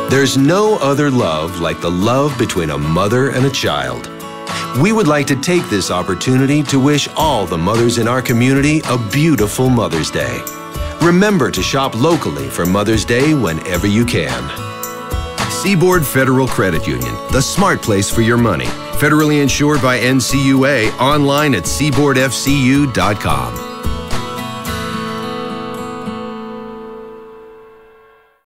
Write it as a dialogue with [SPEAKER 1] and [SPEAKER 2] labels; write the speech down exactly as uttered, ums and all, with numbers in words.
[SPEAKER 1] There's no other love like the love between a mother and a child. We would like to take this opportunity to wish all the mothers in our community a beautiful Mother's Day. Remember to shop locally for Mother's Day whenever you can. Seaboard Federal Credit Union, the smart place for your money. Federally insured by N C U A, online at seaboard f c u dot com.